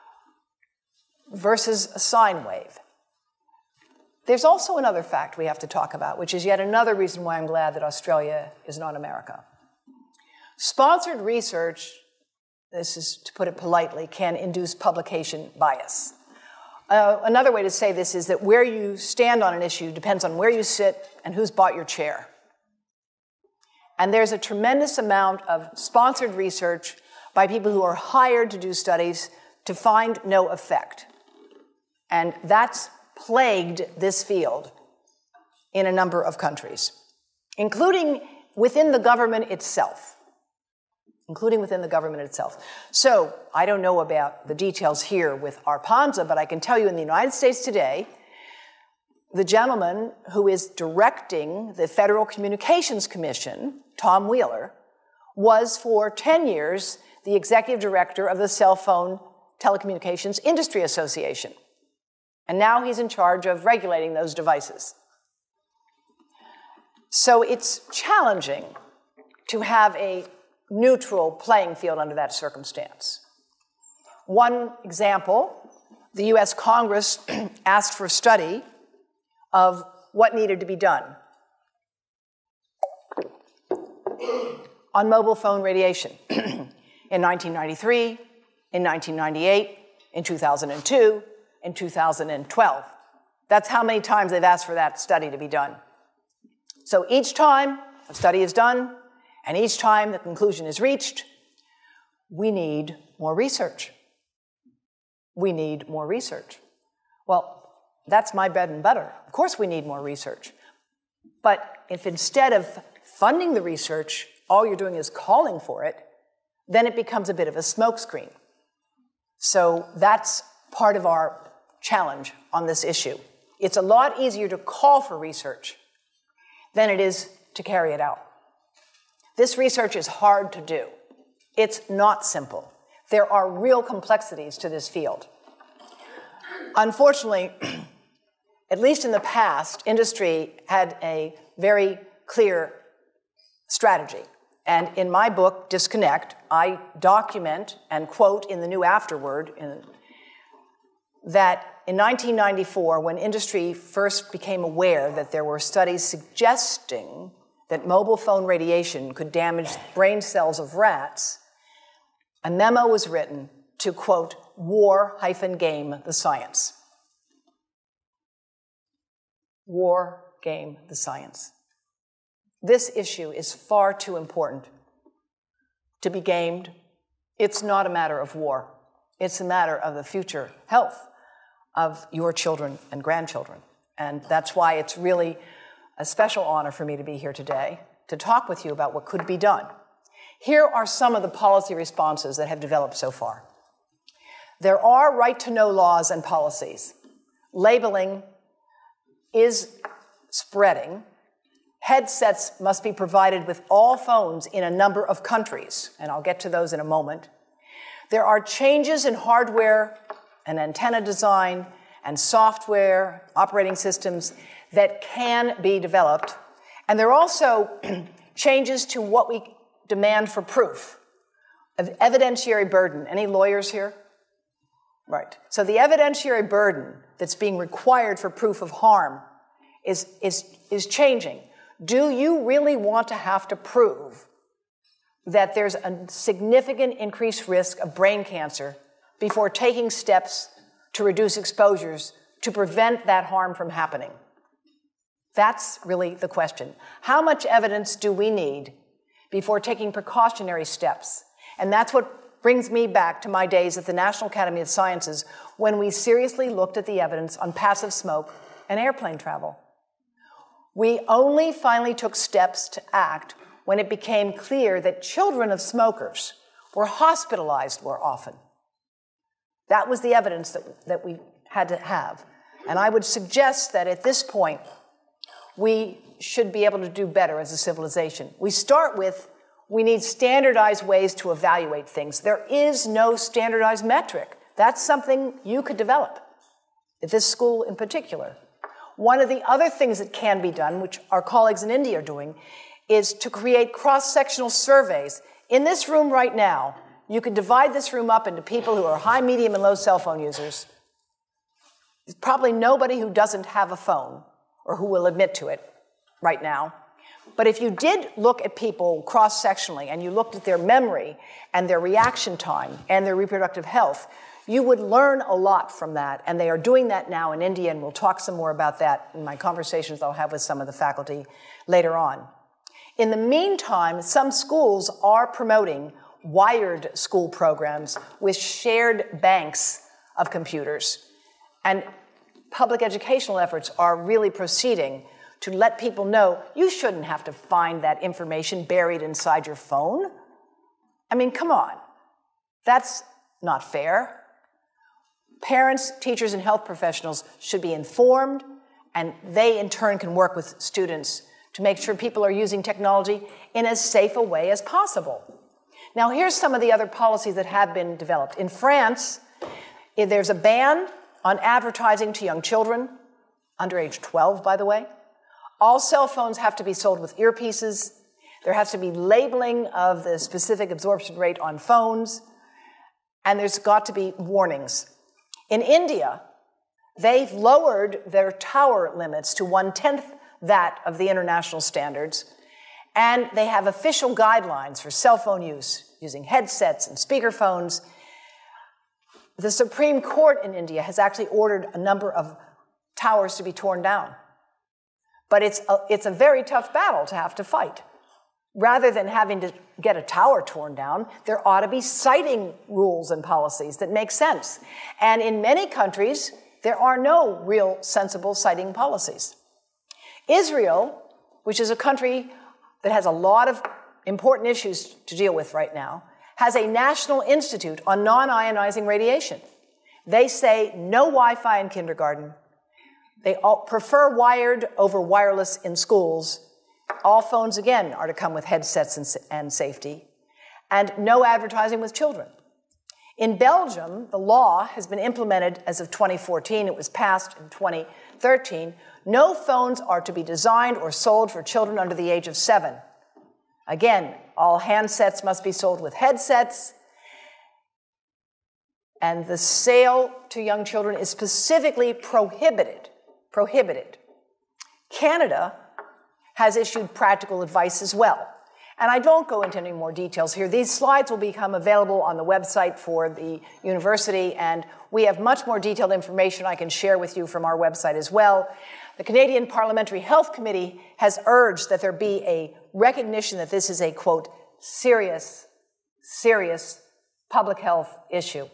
versus a sine wave. There's also another fact we have to talk about, which is yet another reason why I'm glad that Australia is not America. Sponsored research, this is to put it politely, can induce publication bias. Another way to say this is that where you stand on an issue depends on where you sit and who's bought your chair. And there's a tremendous amount of sponsored research by people who are hired to do studies to find no effect. And that's plagued this field in a number of countries, including within the government itself. So I don't know about the details here with Arpanza, but I can tell you in the United States today, the gentleman who is directing the Federal Communications Commission, Tom Wheeler, was for 10 years the executive director of the Cell Phone Telecommunications Industry Association. And now he's in charge of regulating those devices. So it's challenging to have a neutral playing field under that circumstance. One example, the US Congress asked for a study of what needed to be done on mobile phone radiation in 1993, in 1998, in 2002, in 2012. That's how many times they've asked for that study to be done. So each time a study is done, and each time the conclusion is reached, we need more research. We need more research. Well, that's my bread and butter. Of course we need more research. But if instead of funding the research, all you're doing is calling for it, then it becomes a bit of a smokescreen. So that's part of our challenge on this issue. It's a lot easier to call for research than it is to carry it out. This research is hard to do. It's not simple. There are real complexities to this field. Unfortunately, at least in the past, industry had a very clear strategy. And in my book, Disconnect, I document and quote in the new afterword that in 1994, when industry first became aware that there were studies suggesting that mobile phone radiation could damage brain cells of rats, a memo was written to, quote, war-game the science. War-game the science. This issue is far too important to be gamed. It's not a matter of war. It's a matter of the future health of your children and grandchildren. And that's why it's really a special honor for me to be here today to talk with you about what could be done. Here are some of the policy responses that have developed so far. There are right-to-know laws and policies. Labeling is spreading. Headsets must be provided with all phones in a number of countries, and I'll get to those in a moment. There are changes in hardware and antenna design and software, operating systems that can be developed. And there are also changes to what we demand for proof, of evidentiary burden. Any lawyers here? Right. So the evidentiary burden that's being required for proof of harm is changing. Do you really want to have to prove that there's a significant increased risk of brain cancer before taking steps to reduce exposures to prevent that harm from happening? That's really the question. How much evidence do we need before taking precautionary steps? And that's what brings me back to my days at the National Academy of Sciences when we seriously looked at the evidence on passive smoke and airplane travel. We only finally took steps to act when it became clear that children of smokers were hospitalized more often. That was the evidence that we had to have. And I would suggest that at this point, we should be able to do better as a civilization. We start with, we need standardized ways to evaluate things. There is no standardized metric. That's something you could develop, at this school in particular. One of the other things that can be done, which our colleagues in India are doing, is to create cross-sectional surveys. In this room right now, you could divide this room up into people who are high, medium, and low cell phone users. There's probably nobody who doesn't have a phone or who will admit to it right now. But if you did look at people cross-sectionally and you looked at their memory and their reaction time and their reproductive health, you would learn a lot from that. And they are doing that now in India, and we'll talk some more about that in my conversations I'll have with some of the faculty later on. In the meantime, some schools are promoting wired school programs with shared banks of computers. And public educational efforts are really proceeding to let people know you shouldn't have to find that information buried inside your phone. I mean, come on. That's not fair. Parents, teachers, and health professionals should be informed, and they in turn can work with students to make sure people are using technology in as safe a way as possible. Now, here's some of the other policies that have been developed. In France, there's a ban on advertising to young children, under age 12, by the way. All cell phones have to be sold with earpieces. There has to be labeling of the specific absorption rate on phones, and there's got to be warnings. In India, they've lowered their tower limits to 1/10 that of the international standards, and they have official guidelines for cell phone use, using headsets and speakerphones. The Supreme Court in India has actually ordered a number of towers to be torn down. But it's a very tough battle to have to fight. Rather than having to get a tower torn down, there ought to be siting rules and policies that make sense. And in many countries, there are no real sensible siting policies. Israel, which is a country that has a lot of important issues to deal with right now, has a National Institute on Non-Ionizing Radiation. They say no Wi-Fi in kindergarten. They prefer wired over wireless in schools. All phones, again, are to come with headsets and safety. And no advertising with children. In Belgium, the law has been implemented as of 2014. It was passed in 2013. No phones are to be designed or sold for children under the age of 7. Again, all handsets must be sold with headsets. And the sale to young children is specifically prohibited. Prohibited. Canada has issued practical advice as well. And I don't go into any more details here. These slides will become available on the website for the university, and we have much more detailed information I can share with you from our website as well. The Canadian Parliamentary Health Committee has urged that there be a recognition that this is a, quote, serious public health issue.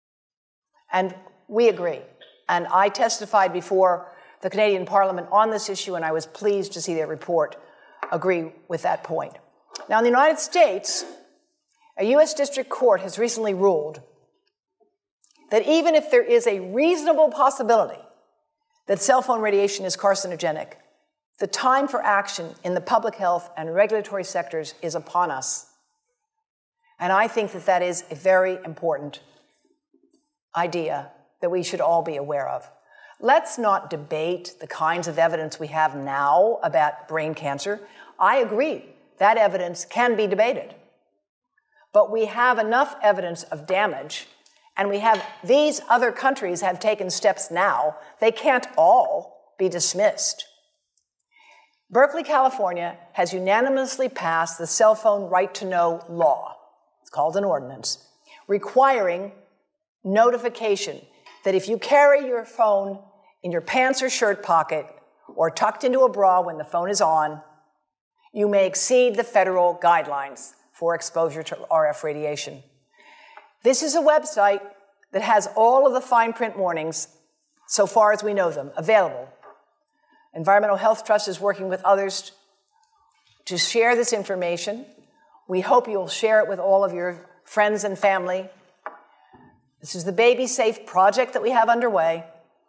And we agree. And I testified before the Canadian Parliament on this issue, and I was pleased to see their report agree with that point. Now, in the United States, a U.S. District Court has recently ruled that even if there is a reasonable possibility that cell phone radiation is carcinogenic, the time for action in the public health and regulatory sectors is upon us. And I think that that is a very important idea that we should all be aware of. Let's not debate the kinds of evidence we have now about brain cancer. I agree. That evidence can be debated. But we have enough evidence of damage, and we have these other countries have taken steps now. They can't all be dismissed. Berkeley, California has unanimously passed the cell phone right to know law. It's called an ordinance, requiring notification that if you carry your phone in your pants or shirt pocket or tucked into a bra when the phone is on, you may exceed the federal guidelines for exposure to RF radiation. This is a website that has all of the fine print warnings, so far as we know them, available. Environmental Health Trust is working with others to share this information. We hope you'll share it with all of your friends and family. This is the Baby Safe project that we have underway.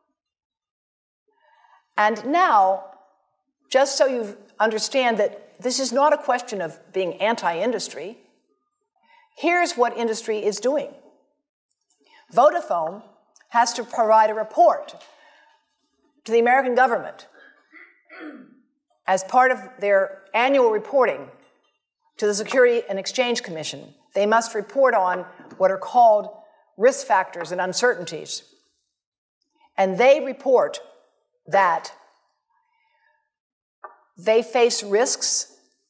And now, just so you understand that this is not a question of being anti-industry. Here's what industry is doing. Vodafone has to provide a report to the American government as part of their annual reporting to the Security and Exchange Commission. They must report on what are called risk factors and uncertainties. And they report that they face risks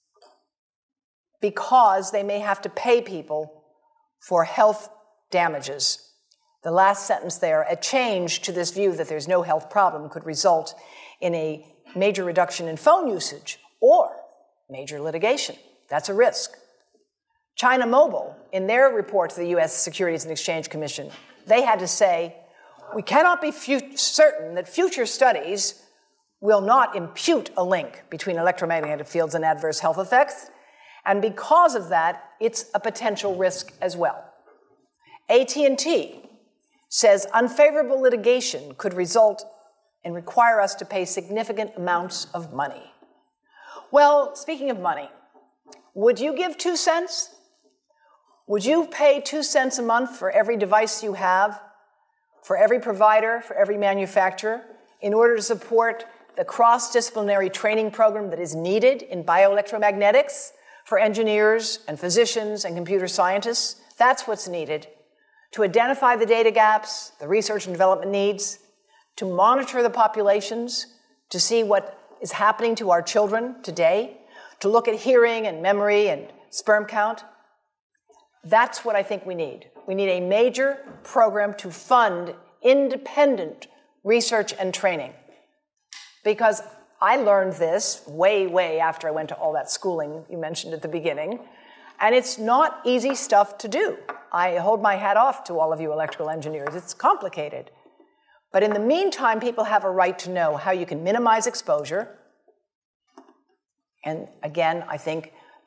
because they may have to pay people for health damages. The last sentence there, a change to this view that there's no health problem could result in a major reduction in phone usage or major litigation. That's a risk. China Mobile, in their report to the U.S. Securities and Exchange Commission, they had to say, we cannot be certain that future studies will not impute a link between electromagnetic fields and adverse health effects, and because of that, it's a potential risk as well. AT&T says unfavorable litigation could result and require us to pay significant amounts of money. Well, speaking of money, would you give 2 cents? Would you pay 2 cents a month for every device you have, for every provider, for every manufacturer, in order to support the cross-disciplinary training program that is needed in bioelectromagnetics for engineers and physicians and computer scientists? That's what's needed to identify the data gaps, the research and development needs, to monitor the populations, to see what is happening to our children today, to look at hearing and memory and sperm count. That's what I think we need. We need a major program to fund independent research and training. Because I learned this way after I went to all that schooling you mentioned at the beginning, and it's not easy stuff to do. I hold my hat off to all of you electrical engineers. It's complicated. But in the meantime, people have a right to know how you can minimize exposure. And again, I think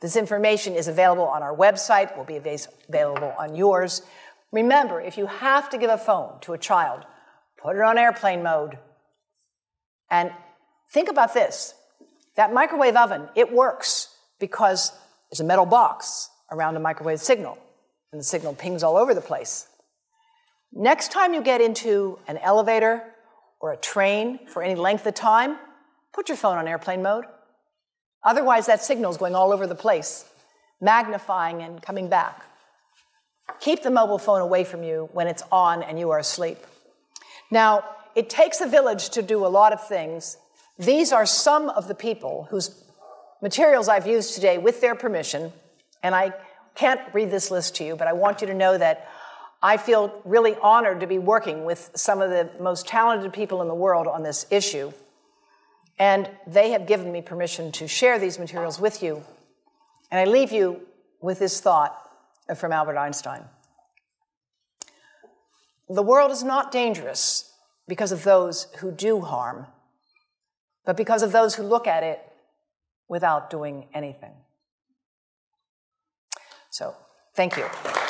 This information is available on our website, will be available on yours. Remember, if you have to give a phone to a child, put it on airplane mode. And think about this. That microwave oven, it works because there's a metal box around a microwave signal, and the signal pings all over the place. Next time you get into an elevator or a train for any length of time, put your phone on airplane mode. Otherwise, that signal is going all over the place, magnifying and coming back. Keep the mobile phone away from you when it's on and you are asleep. Now, it takes a village to do a lot of things. These are some of the people whose materials I've used today with their permission, and I can't read this list to you, but I want you to know that I feel really honored to be working with some of the most talented people in the world on this issue, and they have given me permission to share these materials with you. And I leave you with this thought from Albert Einstein. The world is not dangerous because of those who do harm, but because of those who look at it without doing anything. So, thank you.